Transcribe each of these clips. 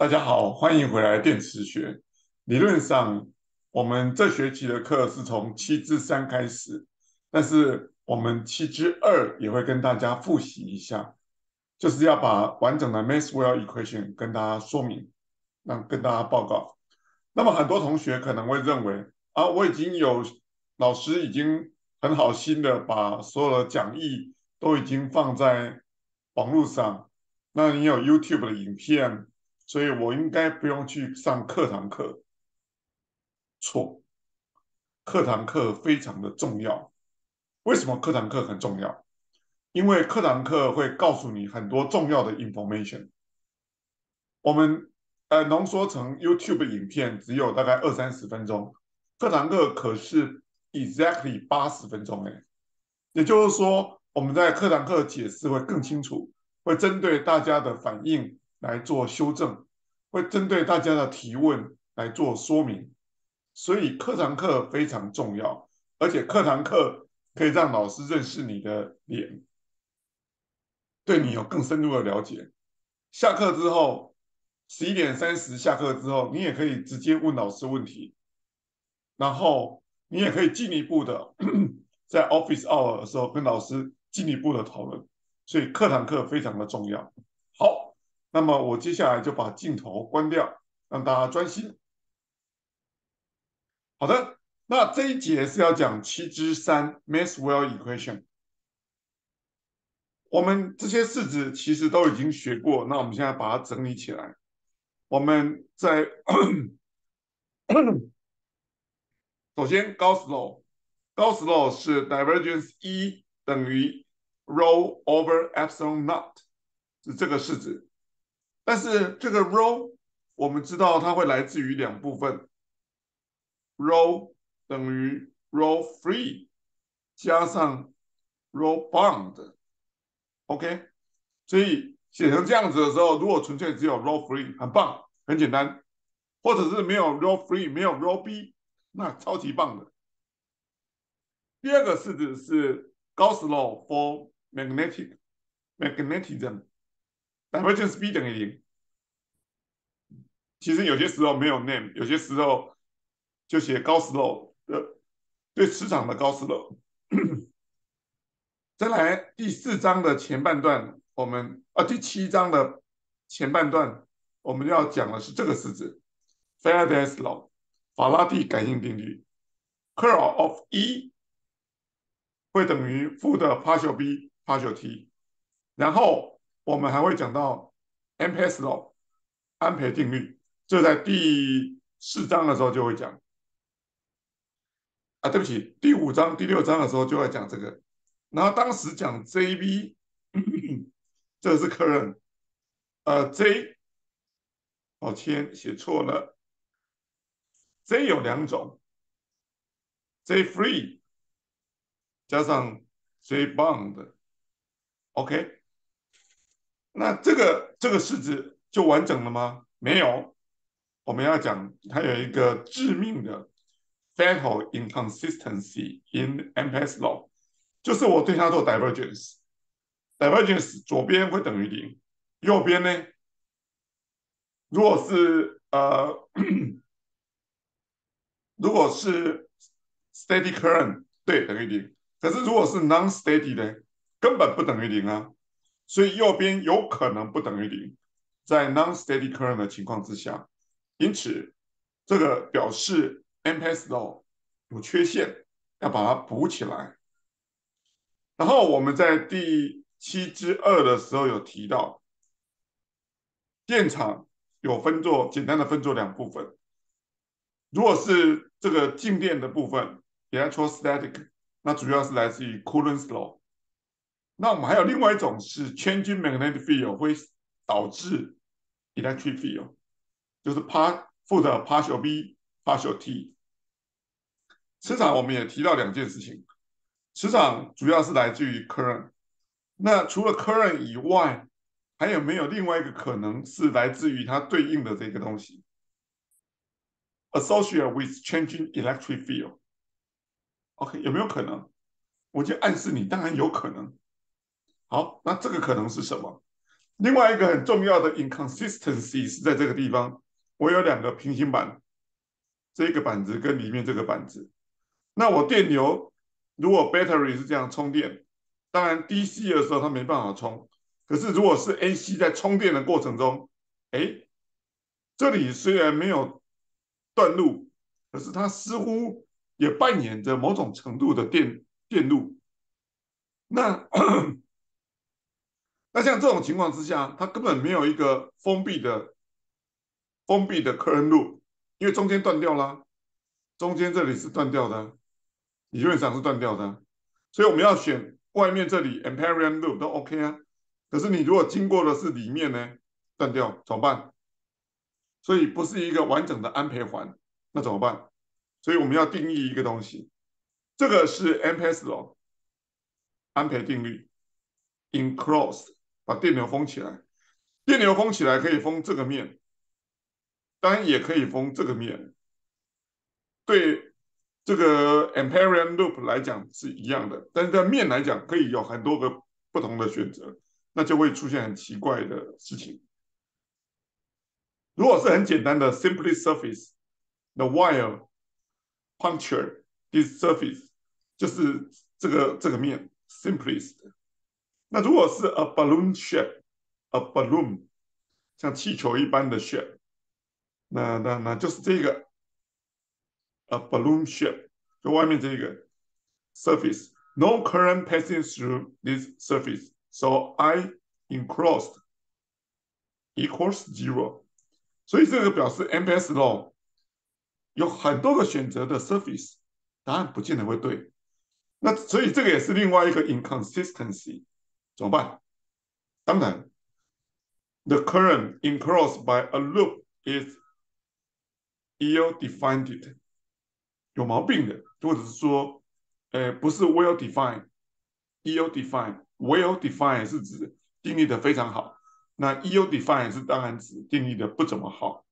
大家好，欢迎回来电磁学。理论上，我们这学期的课是从7之3开始，但是我们7之2也会跟大家复习一下，就是要把完整的 Maxwell equation 跟大家说明，跟大家报告。那么很多同学可能会认为啊，我已经有老师已经很好心的把所有的讲义都已经放在网络上，那你有 YouTube 的影片，所以我应该不用去上课堂课。错，课堂课非常的重要。为什么课堂课很重要？因为课堂课会告诉你很多重要的 information。我们浓缩成 YouTube 影片只有大概20-30分钟，课堂课可是 exactly 80分钟哎，也就是说我们在课堂课解释会更清楚，会针对大家的反应来做修正，会针对大家的提问来做说明，所以课堂课非常重要，而且课堂课可以让老师认识你的脸，对你有更深入的了解。下课之后11:30下课之后，你也可以直接问老师问题，然后你也可以进一步的在 office hour 的时候跟老师进一步的讨论，所以课堂课非常的重要。好，那么我接下来就把镜头关掉，让大家专心。好的，那这一节是要讲7之3 Maxwell equation。我们这些式子其实都已经学过，那我们现在把它整理起来。我们在首先高斯 law 是 divergence E 等于 rho over epsilon not 是这个式子，但是这个 rho 我们知道它会来自于两部分，rho 等于 rho free 加上 rho bound，OK，所以写成这样子的时候，如果纯粹只有 rho free，很棒，很简单，或者是没有 rho free，没有 rho b，那超级棒的。第二个式子是 Gauss law for magnetism，divergence B 等于零。其实有些时候没有 name，有些时候就写 Gauss law 的对磁场的 Gauss law。再来第4章的前半段，第7章的前半段，我们要讲的是这个式子 Faraday's law，法拉第感应定律，curl of E 会等于负的 partial B partial T。然后我们还会讲到 Ampere's law 安培定律，这在第4章的时候就会讲啊，对不起，第5章、第6章的时候就会讲这个。然后当时讲 JB，这个是 current，J，抱歉写错了，J 有两种，J free 加上 J bound，OK，那这个式子就完整了吗？没有，我们要讲它有一个致命的 fatal inconsistency in Ampere's law，就是我对它做 divergence，divergence 左边会等于零，右边呢，如果是如果是 steady current，对，等于零。可是如果是 non-steady 呢，根本不等于零啊。所以右边有可能不等于零，在 non-steady current 的情况之下，因此这个表示 Ampere's law 有缺陷，要把它补起来。然后我们在第7之2的时候有提到，电场有简单的分作两部分。如果是这个静电的部分 （electrostatic），那主要是来自于 Coulomb's law。那我们还有另外一种是 changing magnetic field 会导致 electric field，就是负的 partial B partial T。磁场我们也提到两件事情，磁场主要是来自于 current。那除了 current 以外，还有没有另外一个可能是来自于它对应的这个东西 associated with changing electric field？OK， 有没有可能？我就暗示你，当然有可能。好，那这个可能是什么？ 另外一个很重要的 inconsistency 是在这个地方，我有两个平行板，这个板子跟里面这个板子。那我电流如果 battery 是这样充电，当然 DC 的时候它没办法充，可是如果是 AC 在充电的过程中，哎，这里虽然没有断路，可是它似乎也扮演着某种程度的电路。那那像这种情况之下，它根本没有一个封闭的 current loop，因为中间断掉了，中间这里是断掉的，理论上是断掉的，所以我们要选外面这里 Amperian loop 都 OK 啊。可是你如果经过的是里面呢，断掉怎么办？所以不是一个完整的安培环，那怎么办？所以我们要定义一个东西，这个是 Ampere's law 安培定律 enclosed， 把电流封起来。电流封起来可以封这个面，当然也可以封这个面。对这个 Amperian loop 来讲是一样的，但是在面来讲可以有很多个不同的选择，那就会出现很奇怪的事情。如果是很简单的 simply surface，the wire puncture this surface， 就是这个面 simplest。那如果是 a balloon shape，a balloon 像气球一般的 shape，那就是这个 a balloon shape，就外面这个 surface，no current passing through this surface，so I enclosed equals zero。所以这个表示 Ampere's law 有很多个选择的 surface，答案不见得会对。那所以这个也是另外一个 inconsistency，怎么办？当然，the current enclosed by a loop is ill-defined，有毛病的，或者是说，不是 well-defined，ill-defined，well-defined 是指定义的非常好，那 ill-defined 是当然指定义的不怎么好，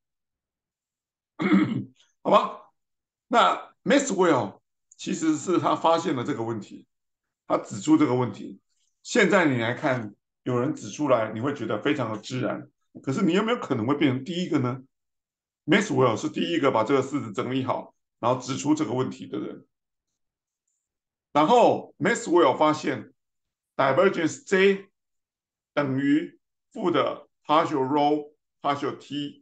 好吧？那 Maxwell 其实是他发现了这个问题，他指出这个问题。现在你来看，有人指出来，你会觉得非常的自然。可是你有没有可能会变成第一个呢？Maxwell 是第一个把这个式子整理好，然后指出这个问题的人。然后 Maxwell 发现 divergence J 等于负的 partial rho partial t，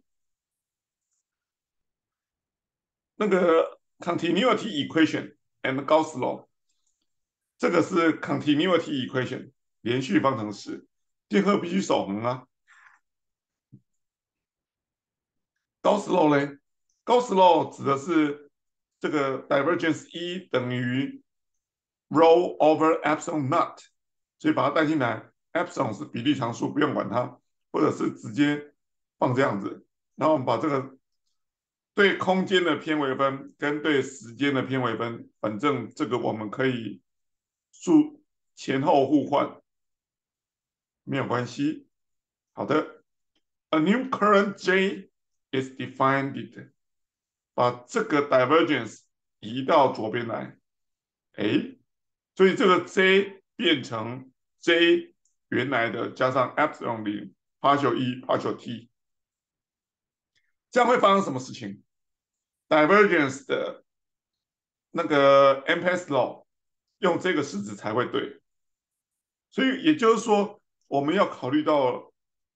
那个 continuity equation and Gauss law， 这个是 continuity equation 连续方程式，电荷必须守恒啊。Gauss law 呢？Gauss law 指的是这个 divergence E 等于 rho over epsilon not， 所以把它带进来 ，epsilon 是比例常数，不用管它，或者是直接放这样子。然后我们把这个对空间的偏微分跟对时间的偏微分，反正这个我们可以数前后互换，没有关系。好的，a new current J is defined， 把这个 divergence 移到左边来，哎，所以这个 J 变成 J 原来的加上 epsilon 零 partial E partial T， 这样会发生什么事情？divergence 的那个 Ampere's law 用这个式子才会对，所以也就是说，我们要考虑到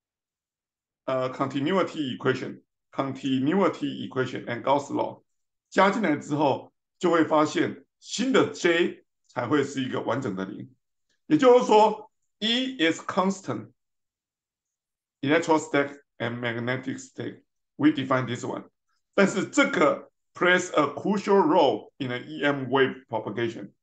continuity equation，continuity equation and Gauss law 加进来之后，就会发现新的 J 才会是一个完整的零。也就是说，E is constant electrostatic and magnetic state. We define this one. 但是这个 plays a crucial role in an EM wave propagation。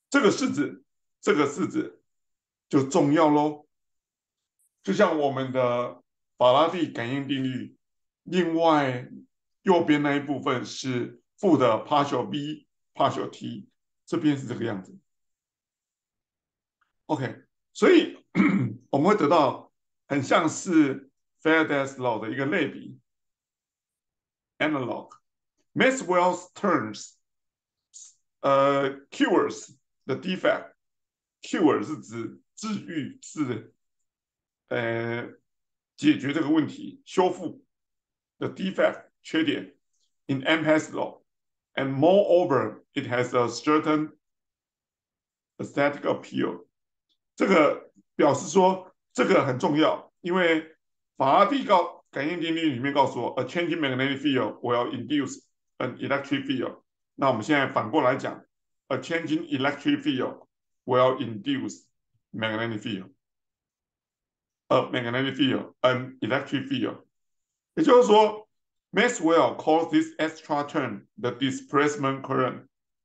这个式子就重要喽。就像我们的法拉第感应定律，另外右边那一部分是负的 partial v partial t， 这边是这个样子。OK， 所以我们会得到很像是 Faraday's law 的一个类比 analog。Maxwell's terms cures the defect， cure 是指治愈，是解决这个问题，修复 the defect 缺点 in Ampere's law, and moreover, it has a certain aesthetic appeal。这个表示说这个很重要，因为法拉第感应定律里面告诉我，a changing magnetic field will induce an electric field。那我们现在反过来讲，a changing electric field will induce magnetic field。A magnetic field, an electric field。也就是说，Maxwell calls this extra term the displacement current。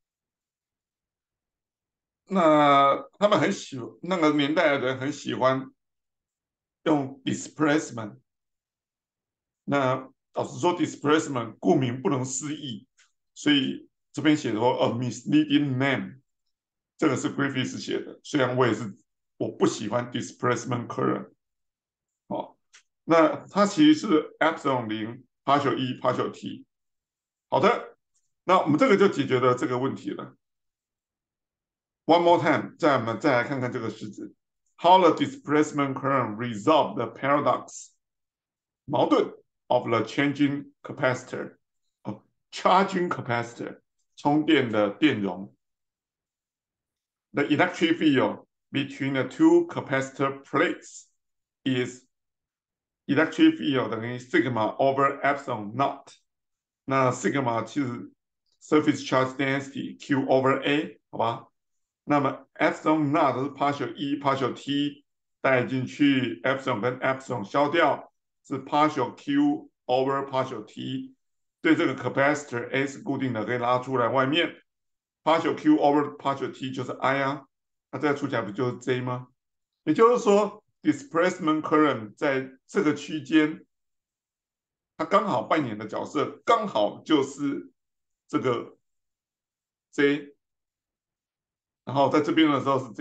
那他们那个年代的人很喜欢用 displacement。那老实说，displacement 顾名不能思义，所以这边写说 a misleading name， 这个是 Griffiths 写的。虽然我不喜欢 displacement current， 哦，那它其实是 epsilon 0 partial E partial T。好的，那我们这个就解决了这个问题了。One more time， 我们再来看看这个式子。How the displacement current resolve the paradox 矛盾 of the changing capacitor， charging capacitor 充电的电容。The electric field between the two capacitor plates is electric field 等于 sigma over epsilon naught。那 sigma 其实 surface charge density Q over A， 好吧？那么 epsilon naught 是 partial E partial T 带进去 ，epsilon 跟 epsilon 消掉，是 partial Q over partial T。对这个 capacitor A 是固定的，可以拉出来外面。partial Q over partial T 就是 I 啊，那这个除起来不就是 J 吗？也就是说 ，displacement current 在这个区间，它刚好扮演的角色刚好就是这个 J。然后在这边的时候是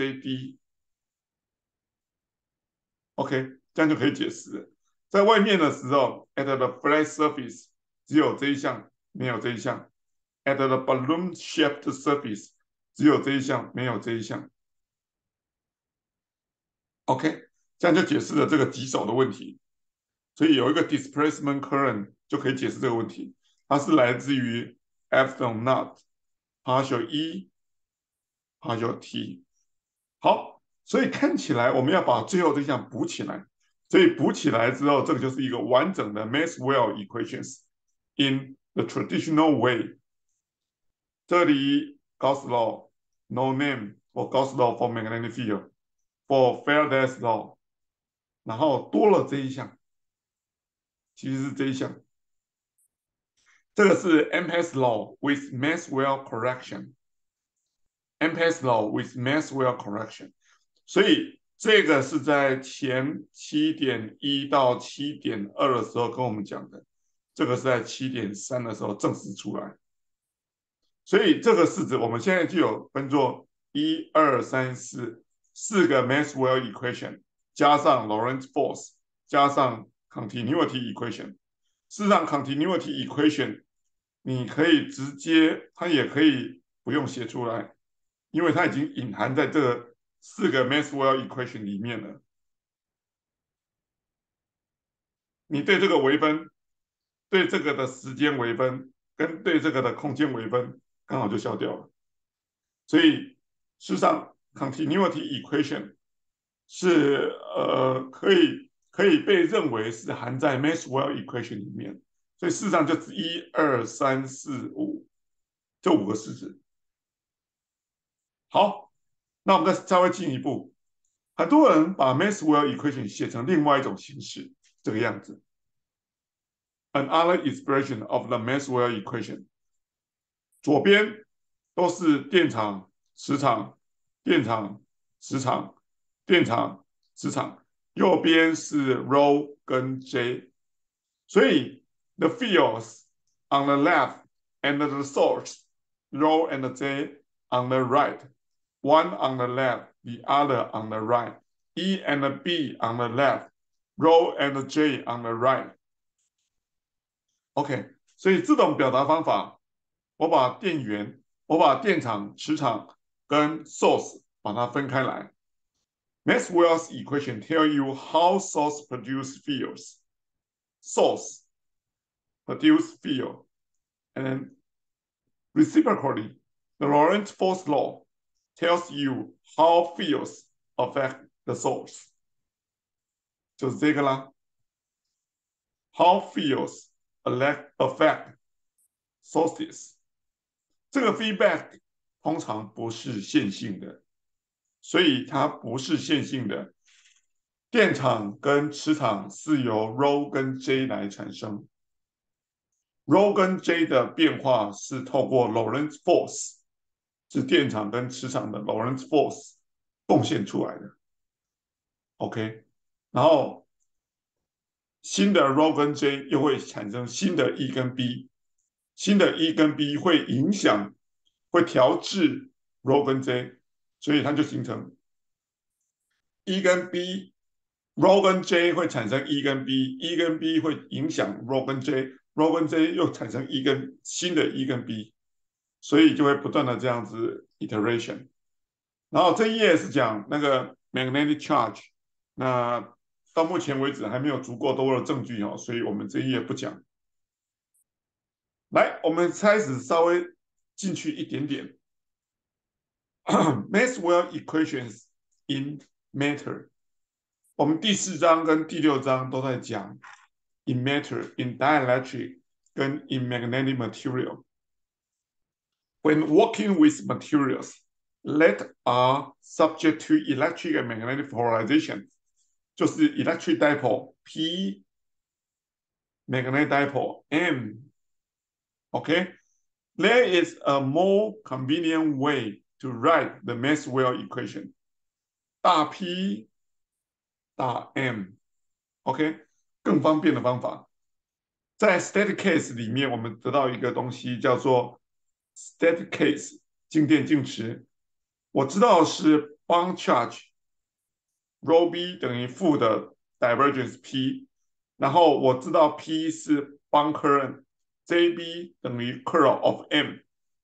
JD，OK， 这样就可以解释。在外面的时候 ，at the flat surface 只有这一项，没有这一项；at the balloon shaped surface 只有这一项，没有这一项。OK， 这样就解释了这个棘手的问题。所以有一个 displacement current 就可以解释这个问题，它是来自于 epsilon naught partial E partial T。好，所以看起来我们要把最后这项补起来，所以补起来之后，这个就是一个完整的 Maxwell equations in the traditional way。这里 Gauss law no name for Gauss law for magnetic field for Faraday's law， 然后多了这一项，其实是这一项，这个是 Ampere's law with Maxwell correction。Ampere's law with Maxwell correction。所以这个是在前7.1到7.2的时候跟我们讲的，这个是在7.3的时候证实出来。所以这个式子我们现在就有分作1、2、3、4个 Maxwell equation 加上 Lorentz force 加上 continuity equation。事实上 continuity equation 你可以直接，它也可以不用写出来，因为它已经隐含在这个4个 Maxwell equation 里面了。你对这个微分，对这个的时间微分，跟对这个的空间微分，刚好就消掉了。所以事实上 continuity equation 是可以被认为是含在 Maxwell equation 里面。所以事实上就是1、2、3、4、5这5个式子。好，那我们再稍微进一步，很多人把 Maxwell equation 写成另外一种形式，这个样子。Another expression of the Maxwell equation， 左边都是电场、磁场、电场、磁场、电场、磁场，右边是 ρ 跟 J， 所以 the fields on the left and the source ρ and J on the right, one on the left, the other on the right, E and B on the left, ρ and J on the right。 OK， 所以这种表达方法，我把电场、磁场跟 source 把它分开来。 Maxwell's equation tell you how source produce fields. Source produce field. And reciprocally, the Lorentz force law tells you how fields affect the source. 就是这个啦。How fields affect sources. 这个 feedback 通常不是线性的，所以它不是线性的。电场跟磁场是由 ρ 跟 J 来产生。ρ 跟 J 的变化是透过 Lorentz force， 是电场跟磁场的 Lorentz force 贡献出来的。OK， 然后新的 ρ 跟 J 又会产生新的 E 跟 B， 新的 E 跟 B 会影响，会调制 ρ 跟 J， 所以它就形成 E 跟 B。ρ 跟 J 会产生 E 跟 B，E 跟 B 会影响 ρ 跟 J，ρ 跟 J 又产生 E 跟新的 E 跟 B， 所以就会不断的这样子 iteration。然后这一页是讲那个 magnetic charge， 那到目前为止还没有足够多的证据哦，所以我们这一页不讲。来，我们开始稍微进去一点点。Maxwell equations in matter。我们第4章跟第6章都在讲 in matter, in dielectric 跟 in magnetic material. When working with materials that are subject to electric and magnetic polarization， 就是 electric dipole P, magnetic dipole M。OK， there is a more convenient way to write the Maxwell equation。大 P 大 M。OK， 更方便的方法。在 static case 里面，我们得到一个东西叫做 static case， 静电静磁。我知道是 bound charge ρ b 等于负的 divergence P， 然后我知道 P 是 bound current JB 等于 curl of M。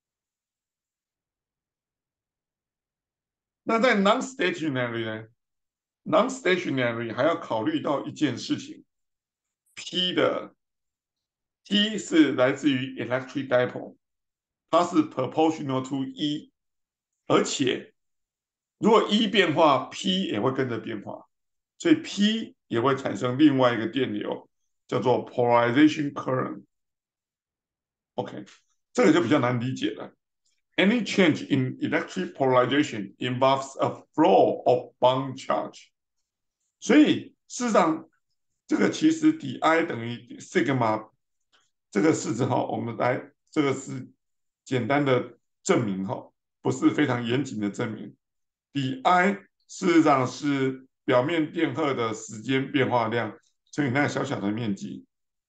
那在 non-stationary 呢 ？non-stationary 还要考虑到一件事情 ，P 的 T 是来自于 electric dipole， 它是 proportional to E， 而且如果 E 变化 ，P 也会跟着变化，所以 P 也会产生另外一个电流，叫做 polarization current。OK， 这个就比较难理解了。Any change in electric polarization involves a flow of bound charge。所以事实上，这个其实 dI 等于 sigma 这个式子哈，我们来这个是简单的证明哈，不是非常严谨的证明。dI 事实上是表面电荷的时间变化量乘以那个小小的面积，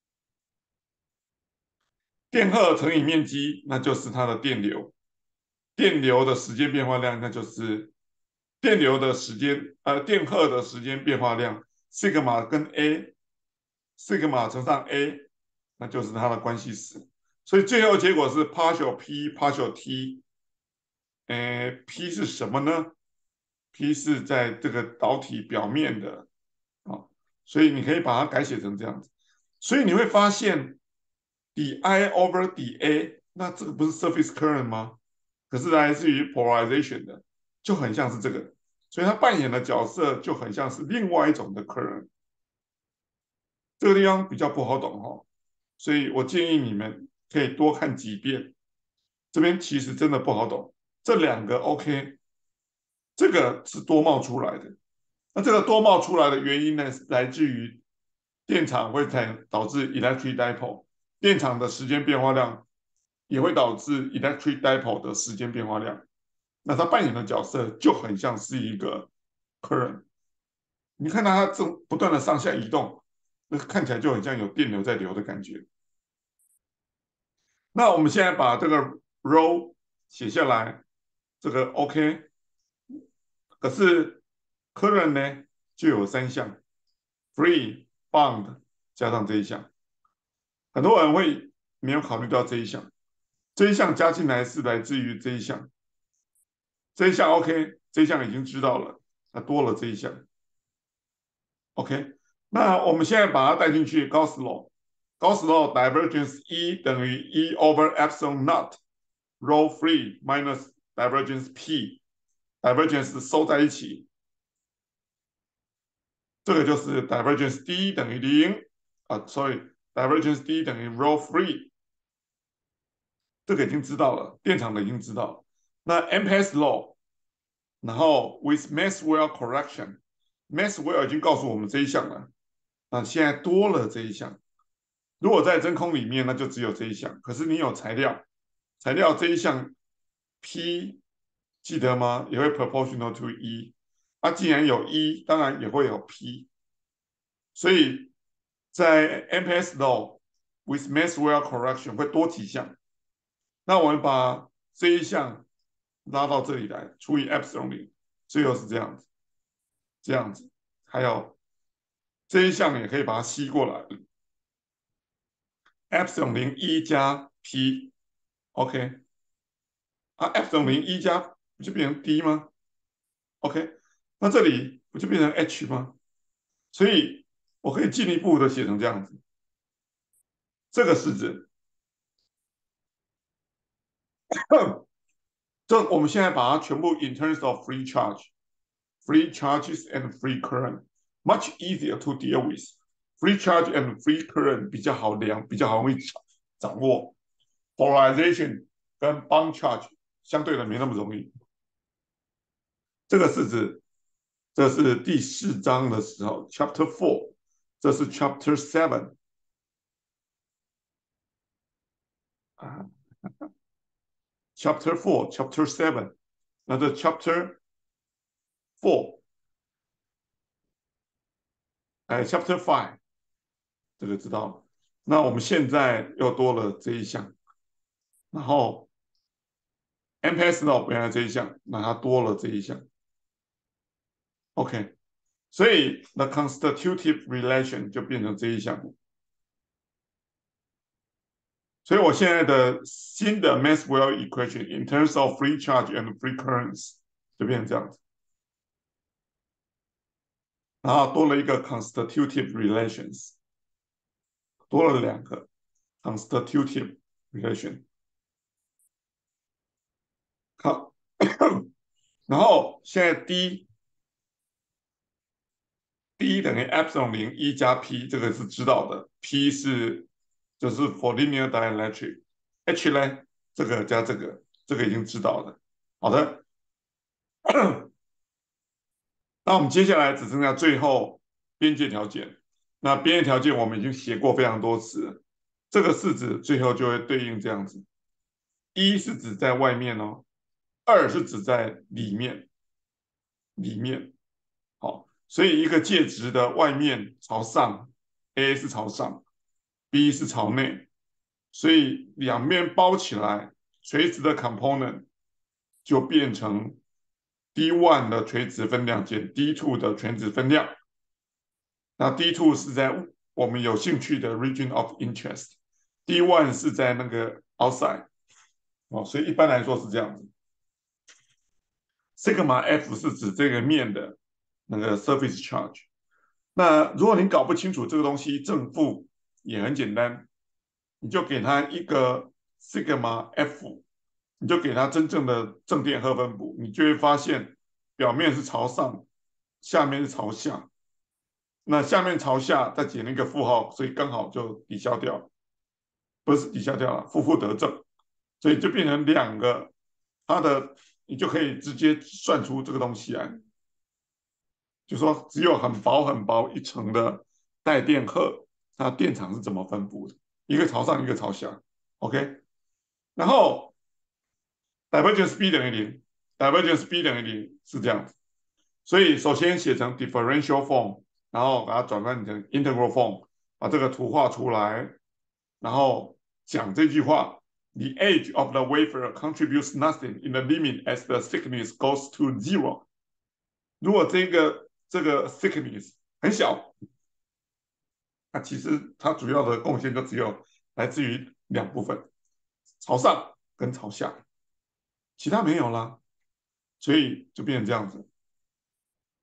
电荷乘以面积，那就是它的电流。电流的时间变化量，那就是电流的时间，电荷的时间变化量，西格玛跟 A， 西格玛乘上 A， 那就是它的关系式。所以最后结果是 partial P partial T。P 是什么呢 ？P 是在这个导体表面的啊，所以你可以把它改写成这样子。所以你会发现 dI over dA， 那这个不是 surface current 吗？可是来自于 polarization 的，就很像是这个，所以它扮演的角色就很像是另外一种的 current。这个地方比较不好懂哈，所以我建议你们可以多看几遍。这边其实真的不好懂，这两个 OK， 这个是多冒出来的。那这个多冒出来的原因呢，来自于电场会导致 electric dipole， 电场的时间变化量也会导致 electric dipole 的时间变化量。那它扮演的角色就很像是一个 current， 你看它正不断的上下移动，那看起来就很像有电流在流的感觉。那我们现在把这个 ρ 写下来，这个 OK， 可是 current 呢就有3项 ，free bound 加上这一项，很多人会没有考虑到这一项，这一项加进来是来自于这一项，这一项 OK， 这一项已经知道了， 它多了这一项。OK，那我们现在把它带进去 Gauss law，Gauss law divergence E 等于 E over epsilon not rho free minus divergence P，divergence 收在一起，这个就是 divergence D 等于零啊，sorry，divergence D 等于 rho free，这个已经知道了，电场的已经知道了。那 Ampere's law，然后 with Maxwell correction，Maxwell 已经告诉我们这一项了，那现在多了这一项。如果在真空里面，那就只有这一项。可是你有材料，材料这一项 P 记得吗？也会 proportional to E。啊，既然有 E，当然也会有 P。所以在 MPS law with Maxwell correction 会多几项。那我们把这一项拉到这里来，除以 epsilon 零，最后是这样子，这样子。还有这一项也可以把它吸过来，epsilon 零一加 P，OK。啊，epsilon 零一加不就变成 D 吗？OK，那这里不就变成 H 吗？所以我可以进一步的写成这样子，这个式子，这我们现在把它全部 in terms of free charge，free charges and free current，much easier to deal with。free charge and free current 比较好量，比较好容易掌握。polarization 跟 bound charge 相对的没那么容易。这个式子，这是第4章的时候 ，Chapter 4，这是 Chapter 7啊，Chapter 4，Chapter 7，那这 Chapter 4，哎，Chapter 5，这个知道了。那我们现在又多了这一项，然后 MPS law 原来这一项，那它多了这一项，OK，所以 the constitutive relation 就变成这一项。所以我现在的新的 Maxwell equation in terms of free charge and free currents 就变成这样子，然后多了一个 constitutive relations，多了2个 constitutive relation。好，然后现在 D 等于 epsilon 零一加 P，这个是知道的，P 是就是 for linear dielectric，H 呢这个加这个，这个已经知道了。好的，那我们接下来只剩下最后边界条件。那边界条件我们已经写过非常多次，这个式子最后就会对应这样子：一是指在外面哦，二是指在里面，里面。好，所以一个介质的外面朝上，A 是朝上，B 是朝内，所以两面包起来，垂直的 component 就变成 D1 的垂直分量减 D2 的垂直分量。那 D2 是在我们有兴趣的 region of interest，D1 是在那个 outside。哦，所以一般来说是这样子。sigma F 是指这个面的那个 surface charge。那如果你搞不清楚这个东西正负，也很简单，你就给它一个 sigma F，你就给它真正的正电荷分布，你就会发现表面是朝上，下面是朝下。那下面朝下再减那个负号，所以刚好就抵消掉，不是抵消掉了，负负得正，所以就变成2个，它的你就可以直接算出这个东西来，就说只有很薄很薄一层的带电荷，它电场是怎么分布的，一个朝上，一个朝下，OK，然后 divergence B 等于0，divergence B 等于0是这样子，所以首先写成 differential form，然后把它转换成 integral form，把这个图画出来，然后讲这句话：The age of the wafer contributes nothing in the limit as the thickness goes to 0。如果这个 thickness 很小，那其实它主要的贡献就只有来自于2部分，朝上跟朝下，其他没有啦，所以就变成这样子。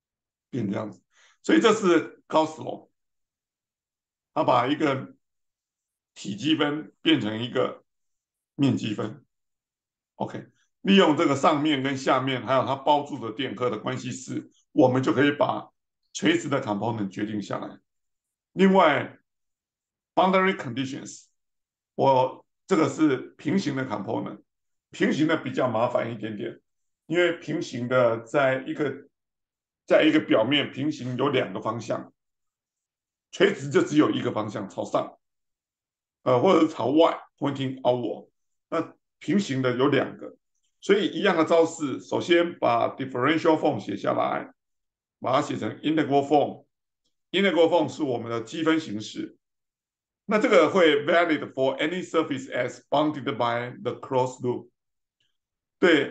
变这样子。所以这是高斯罗，他把一个体积分变成一个面积分。OK，利用这个上面跟下面还有它包住的电荷的关系式，我们就可以把垂直的 component 决定下来。另外，boundary conditions，这个是平行的 component，平行的比较麻烦一点点，因为平行的在一个表面平行有两个方向，垂直就只有一个方向朝上，或者是朝外 pointing outward。那平行的有两个，所以一样的招式，首先把 differential form 写下来，把它写成 integral form。integral form 是我们的积分形式。那这个会 valid for any surface as bounded by the closed loop。对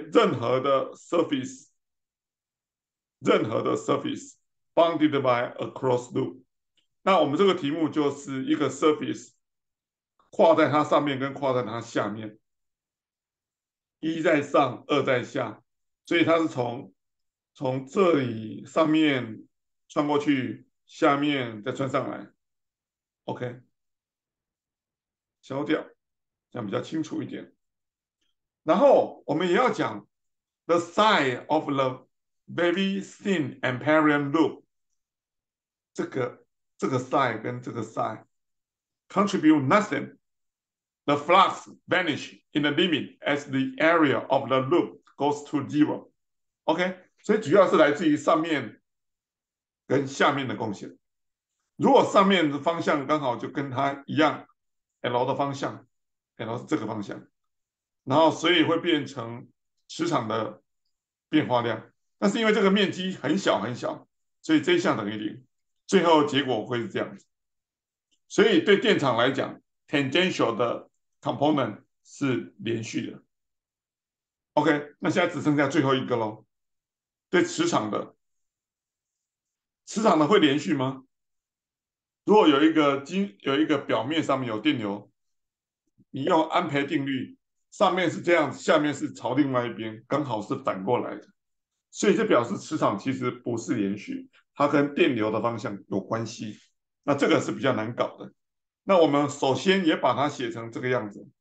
任何的 surface bounded by a closed loop。那我们这个题目就是一个 surface 跨在它上面跟跨在它下面，一在上，二在下，所以它是从这里上面穿过去，下面再穿上来。OK，消掉，这样比较清楚一点。然后我们也要讲 the side of the very thin amperian loop，这个side 跟这个 side contribute nothing。The flux vanish in the limit as the area of the loop goes to zero。OK，所以主要是来自于上面跟下面的贡献。如果上面的方向刚好就跟它一样，L 的方向，L 是这个方向，然后所以会变成磁场的变化量。但是因为这个面积很小很小，所以这一项等于零，最后结果会是这样子。所以对电场来讲 ，tangential 的 component 是连续的。OK，那现在只剩下最后一个喽。对磁场的会连续吗？如果有一个表面上面有电流，你用安培定律，上面是这样，下面是朝另外一边，刚好是反过来的，所以这表示磁场其实不是连续，它跟电流的方向有关系。那这个是比较难搞的。那我们首先也把它写成这个样子，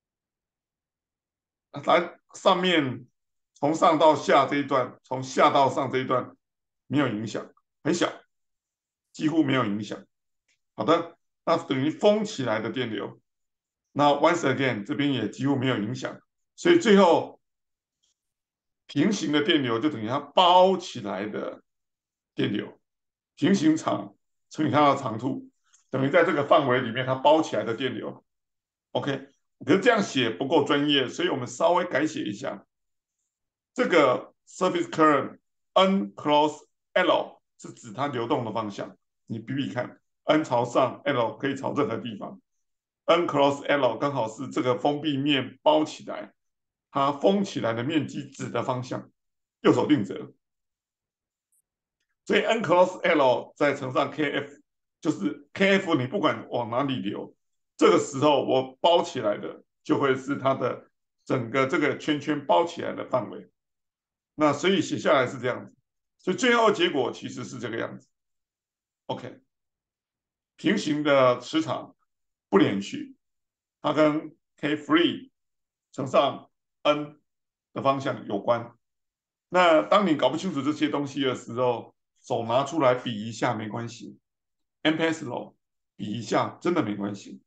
它上面从上到下这一段，从下到上这一段没有影响，很小，几乎没有影响。好的，那等于封起来的电流。那 once again 这边也几乎没有影响，所以最后平行的电流就等于它包起来的电流，平行长乘以它的长度，等于在这个范围里面它包起来的电流。OK， 可是这样写不够专业，所以我们稍微改写一下。这个 surface current N cross L 是指它流动的方向，你比比看 ，N 朝上，L 可以朝任何地方。N cross L 刚好是这个封闭面包起来，它封起来的面积指的方向，右手定则。所以 N cross L 再乘上 Kf， 就是 Kf 你不管往哪里流，这个时候我包起来的就会是它的整个这个圈圈包起来的范围。那所以写下来是这样子，所以最后结果其实是这个样子。OK，平行的磁场不连续，它跟 K free 乘上 N 的方向有关。那当你搞不清楚这些东西的时候，手拿出来比一下没关系 m p s law 比一下真的没关系。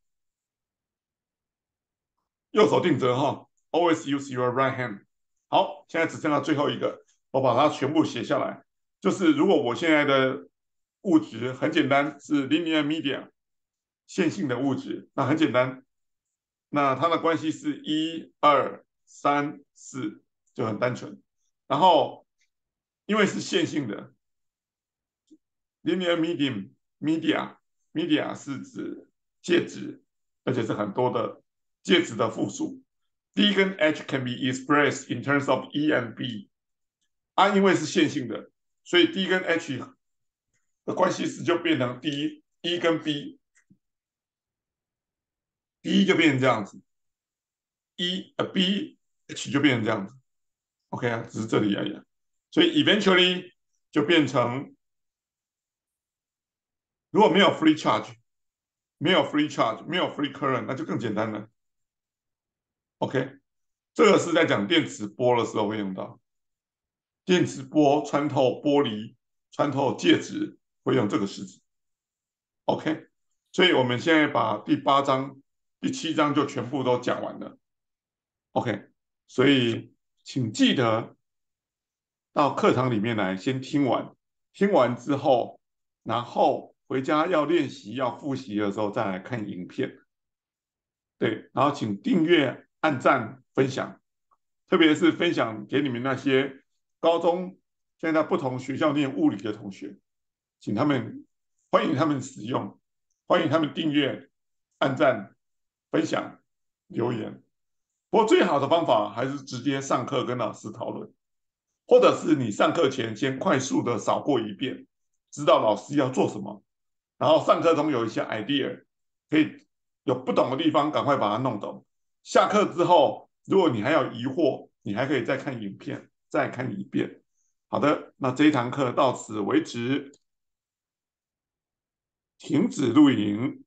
右手定则哈，always use your right hand。好，现在只剩下最后一个，我把它全部写下来。就是如果我现在的物质很简单，是 linear media 线性的物质，那很简单，那它的关系是一二三四，就很单纯。然后因为是线性的 linear media 是指介质，而且是很多的介质的复数。D 跟 H can be expressed in terms of E and B。因为是线性的，所以 D 跟 H 的关系式就变成 D，E 跟 B，D 就变成这样子，BH 就变成这样子。OK 啊，只是这里而已。所以 eventually 就变成如果没有 free charge，没有 free charge，没有 free current，那就更简单了。OK，这个是在讲电磁波的时候会用到，电磁波穿透玻璃、穿透介质会用这个式子。OK，所以我们现在把第八章、第七章就全部都讲完了。OK，所以请记得到课堂里面来先听完，听完之后，然后回家要练习、要复习的时候再来看影片。对，然后请订阅、按赞、分享，特别是分享给你们那些高中现在在不同学校念物理的同学，请他们欢迎他们使用，欢迎他们订阅、按赞、分享、留言。不过最好的方法还是直接上课跟老师讨论，或者是你上课前先快速的扫过一遍，知道老师要做什么，然后上课中有一些 idea，可以有不懂的地方赶快把它弄懂。下课之后，如果你还有疑惑，你还可以再看影片，再看一遍。好的，那这一堂课到此为止，停止录影。